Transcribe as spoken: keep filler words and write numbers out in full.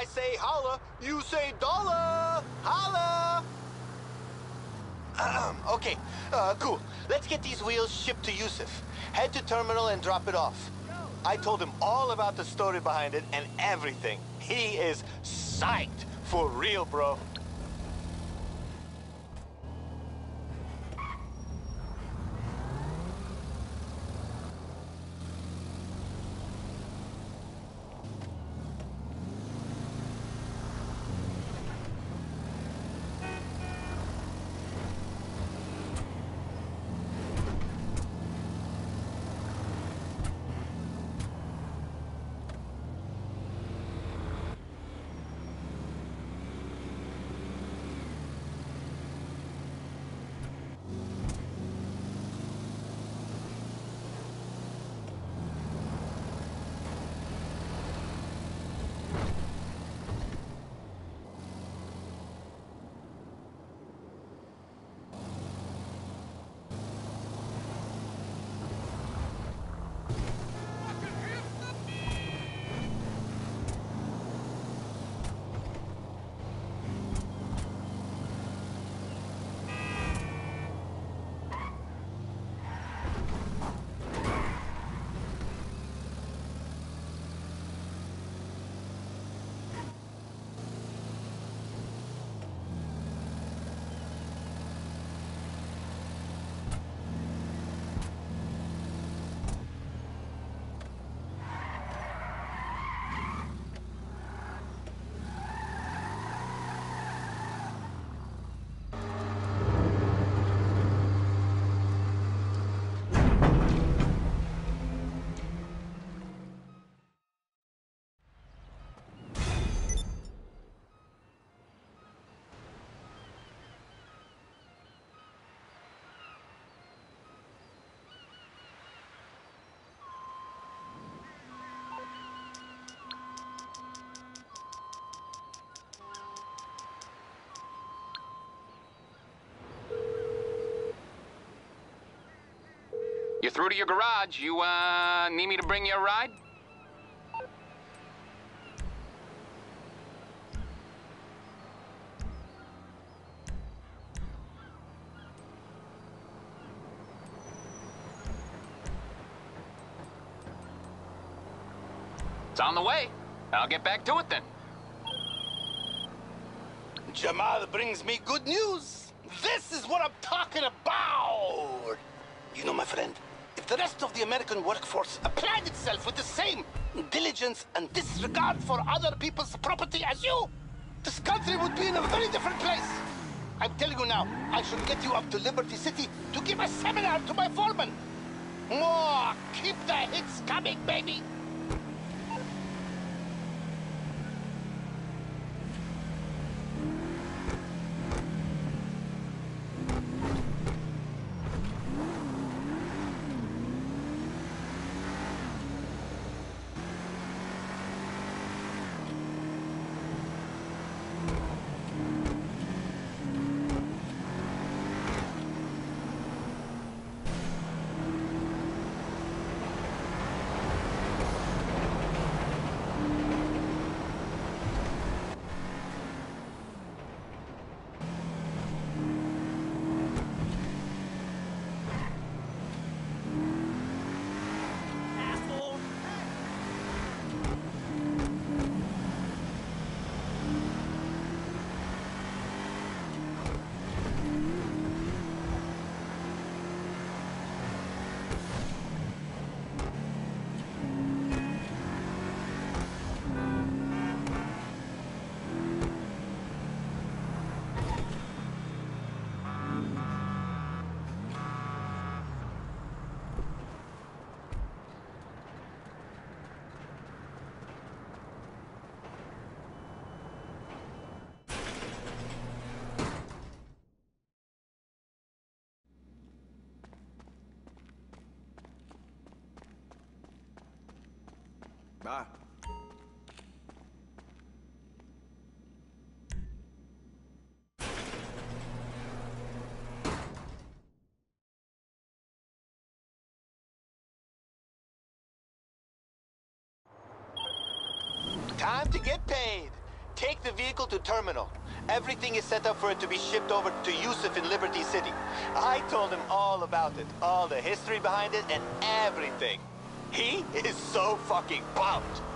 I say holla, you say dollar! Holla! Ahem, okay, uh, cool. Let's get these wheels shipped to Yusuf. Head to terminal and drop it off. I told him all about the story behind it and everything. He is psyched. For real, bro. You're through to your garage. You, uh, need me to bring you a ride? It's on the way. I'll get back to it then. Jamal brings me good news. This is what I'm talking about. You know, my friend, if the rest of the American workforce applied itself with the same diligence and disregard for other people's property as you, this country would be in a very different place. I'm telling you now, I should get you up to Liberty City to give a seminar to my foreman. More, keep the hits coming, baby. Bye. Time to get paid. Take the vehicle to terminal. Everything is set up for it to be shipped over to Yusuf in Liberty City. I told him all about it, all the history behind it, and everything. He is so fucking pumped.